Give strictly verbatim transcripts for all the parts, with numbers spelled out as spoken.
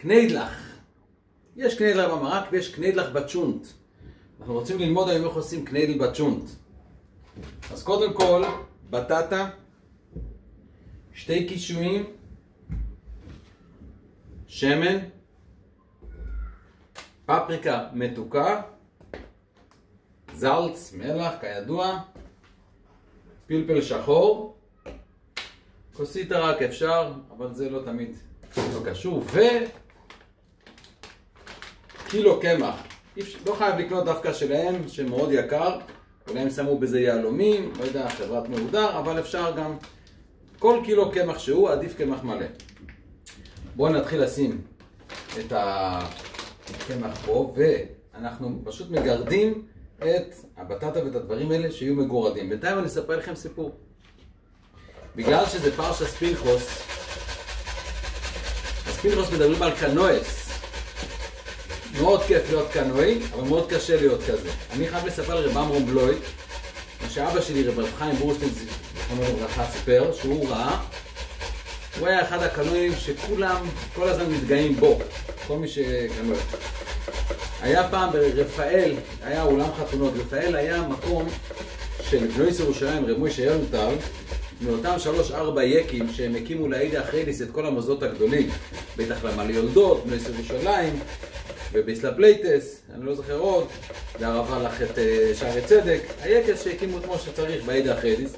קניידלח. יש קניידלח במרק ויש קניידלח בצ'ונט. אנחנו רוצים ללמוד היום איך עושים קניידל בצ'ונט. אז קודם כל, בטטה, שתי קישואים, שמן, פפריקה מתוקה, זלץ, מלח, כידוע, פלפל שחור, כוסית רק אפשר, אבל זה לא תמיד לא קשור, וקילו קמח. לא חייב לקנות דווקא שלהם, שמאוד יקר, אולי הם שמו בזה יהלומים, לא יודע, חברת מהודר, אבל אפשר גם כל קילו קמח שהוא, עדיף קמח מלא. בואו נתחיל לשים את הקמח פה, ואנחנו פשוט מגרדים את הבטטה ואת הדברים האלה שיהיו מגורדים. בינתיים אני אספר לכם סיפור. בגלל שזה פרשת פנחס, אז פנחס מדברים על קנואס. מאוד כיף להיות קנואי, אבל מאוד קשה להיות כזה. אני חייב לספר לרב עמרם בלוי, מה שאבא שלי, רב חיים בורשטיין, זיכרונו לברכה, סיפר, שהוא ראה, הוא היה אחד הקנואים שכולם כל הזמן מתגאים בו, כל מי שקנואי. היה פעם ברפאל, היה אולם חתונות, רפאל היה מקום של בנויס ירושלים, רב מוישה ירנטל, מאותם שלוש ארבע יקים שהם הקימו לעידה אחרידיס את כל המוסדות הגדולים, בטח למעלה יולדות, בנויס ירושלים, וביסלפלייטס, אני לא זוכר עוד, והרב הלך את שערי צדק, היקס שהקימו כמו שצריך בעידה אחרידיס.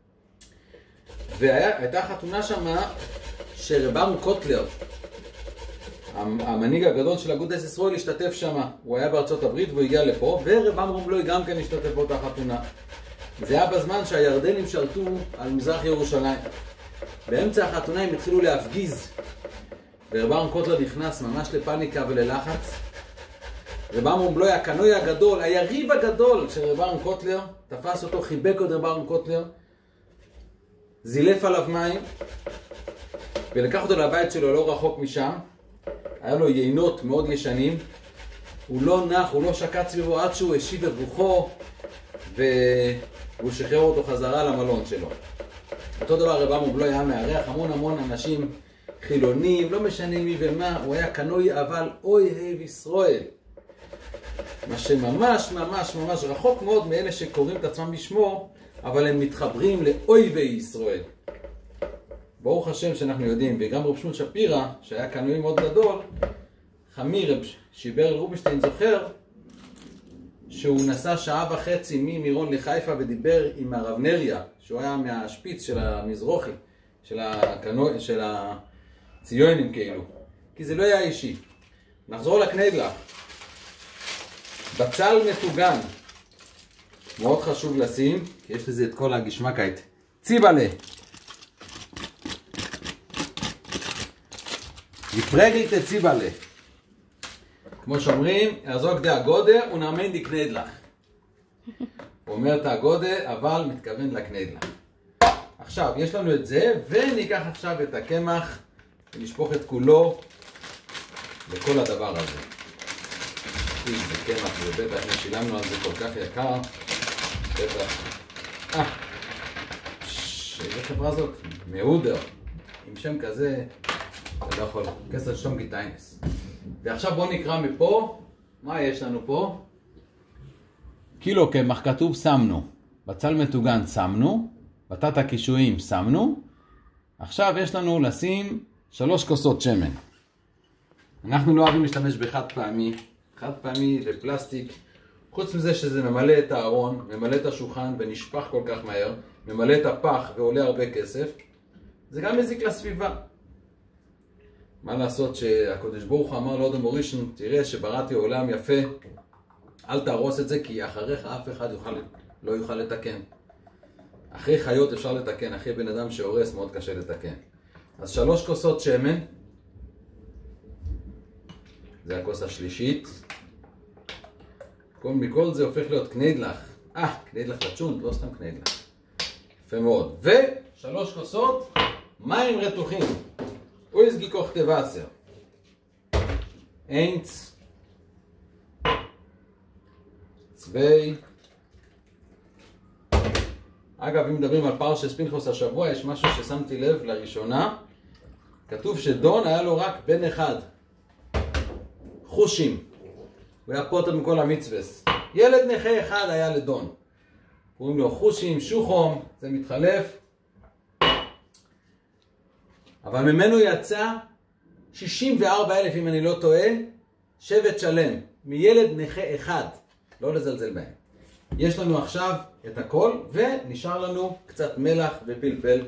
והייתה חתונה שמה שרב עמרם קוטלר, המנהיג הגדול של אגודת ישראל, השתתף שמה. הוא היה בארצות הברית והוא הגיע לפה, ורב עמרם בלוי גם כן השתתף באותה חתונה. זה היה בזמן שהירדנים שלטו על מזרח ירושלים. באמצע החתונה הם התחילו להפגיז, ורב עמרם קוטלר נכנס ממש לפאניקה וללחץ. רב עמרם בלוי, הקנוי הגדול, היריב הגדול של רב עמרם קוטלר, תפס אותו, חיבק את רב עמרם קוטלר, זילף עליו מים, ולקח אותו לבית שלו לא רחוק משם. היה לו יינות מאוד ישנים, הוא לא נח, הוא לא שקט סביבו עד שהוא השיב את רוחו, והוא שחרר אותו חזרה למלון שלו. אותו דבר רב עמרם בלוי היה מארח המון המון אנשים חילונים, לא משנה מי ומה, הוא היה קנוי אבל אוהב ישראל. מה שממש ממש ממש רחוק מאוד מאלה שקוראים את עצמם בשמו, אבל הם מתחברים לאויבי ישראל. ברוך השם שאנחנו יודעים, וגם רב שמואל שפירא, שהיה קנוי מאוד גדול, חמי רב שיבר רובינשטיין זוכר, שהוא נסע שעה וחצי ממירון לחיפה ודיבר עם הרב נריה, שהוא היה מהשפיץ של המזרוחי, של, הקנו... של הציונים כאילו, כי זה לא היה אישי. נחזור לקניידלח. בצל מטוגן, מאוד חשוב לשים, כי יש לזה את כל הגשמקית. ציבלה. יפרגלת ציבלה. כמו שאומרים, יעזוק דה הגודה ונאמן די קניידלח. הוא אומר את הגודה, אבל מתכוון לקניידלח. עכשיו, יש לנו את זה, וניקח עכשיו את הקמח, ונשפוך את כולו לכל הדבר הזה. זה קמח, זה בטח, שילמנו על זה כל כך יקר. בטח. אה, איזה חברה זאת? מהודר. עם שם כזה, אתה לא יכול. כסר שום גיטיינס. ועכשיו בואו נקרא מפה. מה יש לנו פה? קילו קמח כתוב שמנו. בצל מטוגן שמנו. בטטה קישואים שמנו. עכשיו יש לנו לשים שלוש כוסות שמן. אנחנו לא אוהבים להשתמש בחד פעמי. חד פעמי לפלסטיק. חוץ מזה שזה ממלא את הארון, ממלא את השולחן ונשפך כל כך מהר, ממלא את הפח ועולה הרבה כסף, זה גם מזיק לסביבה. מה לעשות שהקדוש ברוך הוא אמר לאדם הראשון, תראה שבראתי עולם יפה, אל תהרוס את זה כי אחריך אף אחד יוכל, לא יוכל לתקן. אחרי חיות אפשר לתקן, אחרי בן אדם שהורס מאוד קשה לתקן. אז שלוש כוסות שמן, זה הכוס השלישית. מכל זה הופך להיות קניידלח. אה, קניידלח בצ'ונט, לא סתם קניידלח. יפה מאוד. ושלוש כוסות מים רתוחים. אויז גיקוך טוואסר. איינץ. צווי. אגב, אם מדברים על פרשת פנחס השבוע, יש משהו ששמתי לב לראשונה. כתוב שדון היה לו רק בן אחד. חושים. הוא היה פוטר מכל המצווס. ילד נכה אחד היה לדון. קוראים לו חושים, שוחום, זה מתחלף. אבל ממנו יצא שישים וארבעה אלף, אם אני לא טועה, שבט שלם, מילד נכה אחד. לא לזלזל בהם. יש לנו עכשיו את הכל, ונשאר לנו קצת מלח ופלפל.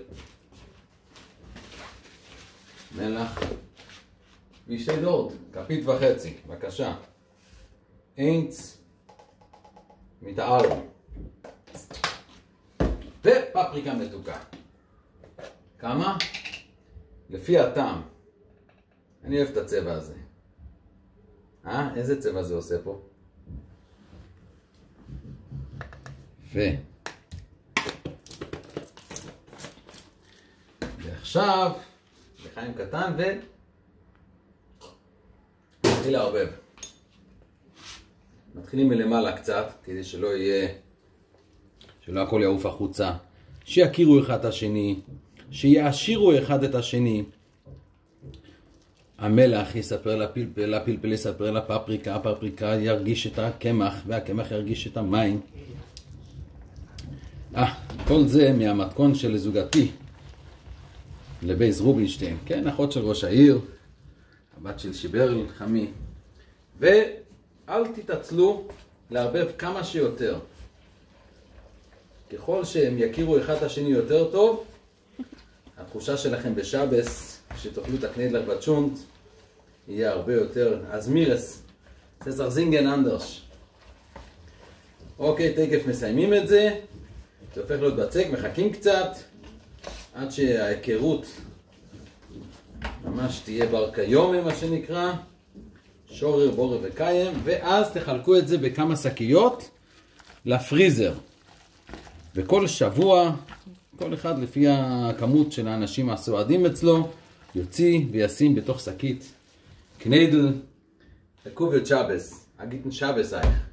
מלח ושתי דורד, כפית וחצי, בבקשה. אינץ מתערם. ופפריקה מתוקה. כמה? לפי הטעם. אני אוהב את הצבע הזה. אה? איזה צבע זה עושה פה? ו... ועכשיו, לחיים קטן ו... מתחיל לערבב. מתחילים מלמעלה קצת, כדי שלא יהיה... שלא הכל יעוף החוצה. שיכירו אחד את השני, שיעשירו אחד את השני. המלח יספר לפלפל, הפלפל יספר לפפריקה, הפפריקה ירגיש את הקמח, והקמח ירגיש את המים. אה, כל זה מהמתכון של זוגתי לבייס רובינשטיין, כן, אחות של ראש העיר, הבת של שיברל, חמי. ואל תתעצלו לערבב כמה שיותר. ככל שהם יכירו אחד את השני יותר טוב, התחושה שלכם בשבס, שתאכלו את הקנדלר בצ'ונט, יהיה הרבה יותר. אז מירס, ססר זינגן אנדרש. אוקיי, תקף מסיימים את זה. זה הופך להיות בצק, מחכים קצת, עד שההיכרות ממש תהיה בר כיום, מה שנקרא. שורר, בורר וקיים, ואז תחלקו את זה בכמה שקיות לפריזר. וכל שבוע, כל אחד לפי הכמות של האנשים הסועדים אצלו, יוציא וישים בתוך שקית קנדל, לקובת שבס, אגיתן שבס אייך.